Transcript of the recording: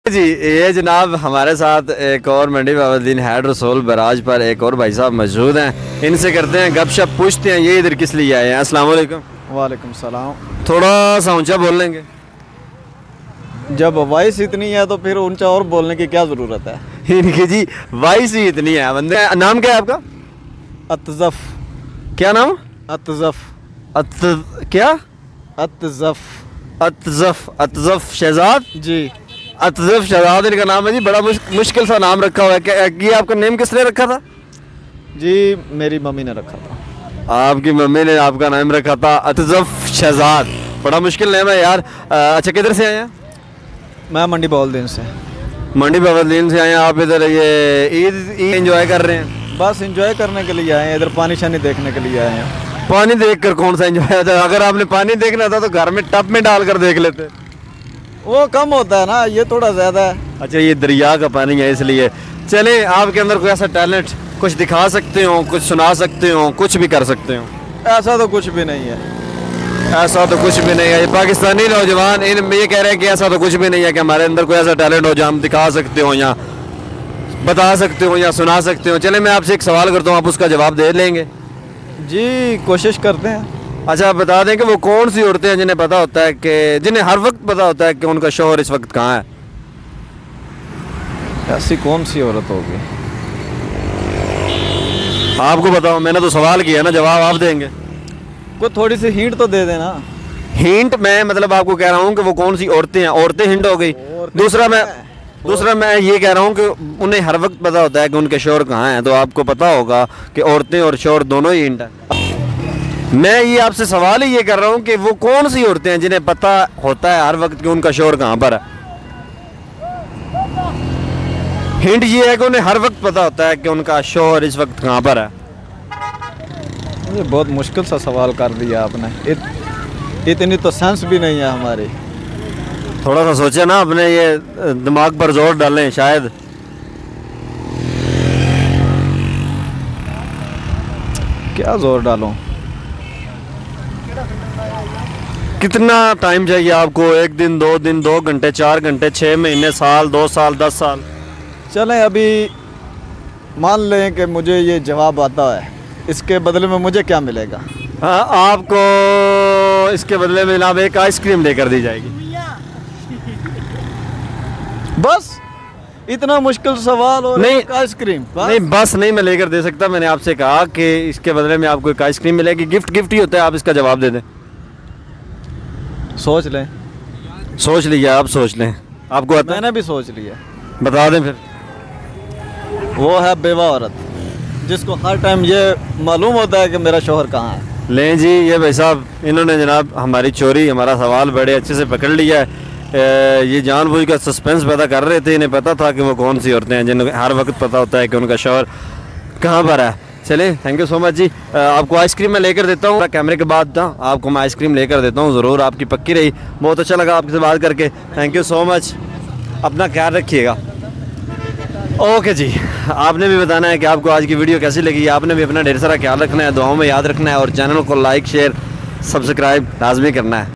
जी ये जनाब हमारे साथ एक और मंडी बाबुद्दीन हैड रसूल बराज पर एक और भाई साहब मौजूद हैं। इनसे करते हैं गपशप, पूछते हैं ये इधर किस लिए आए हैं। अस्सलाम वालेकुम। वालेकुम सलाम। थोड़ा सा ऊंचा बोल लेंगे। जब वॉइस इतनी है तो फिर ऊंचा और बोलने की क्या ज़रूरत है। इनकी जी वॉइस ही इतनी है। बंदे नाम क्या है आपका? अतज़फ़। क्या नाम? अतज़फ़। क्या? अतज़फ़। अतज़फ़ शहजाद जी। अतज़फ़ शहजाद इनका नाम है जी। बड़ा मुश्किल सा नाम रखा हुआ है। क्या ये आपका नेम किसने रखा था? जी मेरी मम्मी ने रखा था। आपकी मम्मी ने आपका नाम रखा था अतज़फ़ शहजाद। बड़ा मुश्किल नाम है यार। अच्छा किधर से आए हैं? मैं मंडी बाबुद्दीन से। मंडी बाबुद्दीन से आए हैं आप इधर? ये ईद एंजॉय कर रहे हैं? बस एंजॉय करने के लिए आए हैं, इधर पानी शानी देखने के लिए आए हैं। पानी देखकर कौन सा एंजॉय होता है? अगर आपने पानी देखना था तो घर में टब में डालकर देख लेते। वो कम होता है ना, ये थोड़ा ज़्यादा है। अच्छा ये दरिया का पानी है इसलिए। चले आपके अंदर कोई ऐसा टैलेंट कुछ दिखा सकते हो, कुछ सुना सकते हो, कुछ भी कर सकते हो? ऐसा तो कुछ भी नहीं है। ऐसा तो कुछ भी नहीं है। ये पाकिस्तानी नौजवान इन ये कह रहे हैं कि ऐसा तो कुछ भी नहीं है कि हमारे अंदर कोई ऐसा टैलेंट हो जो हम दिखा सकते हो या बता सकते हो या सुना सकते हो। चले मैं आपसे एक सवाल करता हूँ, आप उसका जवाब दे लेंगे? जी कोशिश करते हैं। अच्छा आप बता दें कि वो कौन सी औरतें हैं जिन्हें पता होता है कि जिन्हें हर वक्त पता होता है कि उनका शौहर इस वक्त कहाँ है? ऐसी कौन सी औरत होगी? आपको बताओ, मैंने तो सवाल किया ना, जवाब आप देंगे। कोई थोड़ी सी हिंट तो दे देना। हिंट मैं मतलब आपको कह रहा हूँ कि वो कौन सी औरतें हैं। औरतें हिंट हो गई। दूसरा मैं ये कह रहा हूँ कि उन्हें हर वक्त पता होता है कि उनके शौहर कहाँ हैं, तो आपको पता होगा कि औरतें और शौहर दोनों ही हिंट है। मैं ये आपसे सवाल ही ये कर रहा हूँ कि वो कौन सी औरतें हैं जिन्हें पता होता है हर वक्त कि उनका शौहर कहाँ पर है। हिंट ये है कि उन्हें हर वक्त पता होता है कि उनका शौहर इस वक्त कहाँ पर है। ये बहुत मुश्किल सा सवाल कर दिया आपने। इतनी तो सेंस भी नहीं है हमारी। थोड़ा सा सोचे ना, अपने ये दिमाग पर जोर डालें शायद। क्या जोर डालूं? कितना टाइम चाहिए आपको? 1 दिन, 2 दिन, 2 घंटे, 4 घंटे, 6 महीने, साल, 2 साल, 10 साल? चलें अभी मान लें कि मुझे ये जवाब आता है, इसके बदले में मुझे क्या मिलेगा? हाँ आपको इसके बदले में जनाब एक आइसक्रीम लेकर दी जाएगी। बस इतना मुश्किल सवाल और नहीं, एक आइसक्रीम? नहीं बस नहीं मैं लेकर दे सकता। मैंने आपसे कहा कि इसके बदले में आपको एक आइसक्रीम मिलेगी। गिफ्ट ही होता है। आप इसका जवाब दे दें। सोच लें। सोच लिया? आप सोच लें। आपको आता? मैंने भी सोच लिया। बता दें फिर। वो है बेवा औरत, जिसको हर टाइम ये मालूम होता है कि मेरा शौहर कहाँ है। लें जी ये भाई साहब, इन्होंने जनाब हमारी चोरी, हमारा सवाल बड़े अच्छे से पकड़ लिया है। ये जानबूझ कर सस्पेंस पैदा कर रहे थे। इन्हें पता था कि वो कौन सी औरतें हैं जिन्हें हर वक्त पता होता है कि उनका शौहर कहाँ पर है। चले thank you so much ji. आपको आइसक्रीम मैं लेकर देता हूँ कैमरे के बाद। आपको मैं आइसक्रीम लेकर देता हूँ ज़रूर। आपकी पक्की रही। बहुत अच्छा लगा आपसे बात करके। Thank you so much. अपना ख्याल रखिएगा। ओके जी, आपने भी बताना है कि आपको आज की वीडियो कैसी लगी। आपने भी अपना ढेर सारा ख्याल रखना है, दुआओं में याद रखना है और चैनल को लाइक शेयर सब्सक्राइब लाजमी करना है।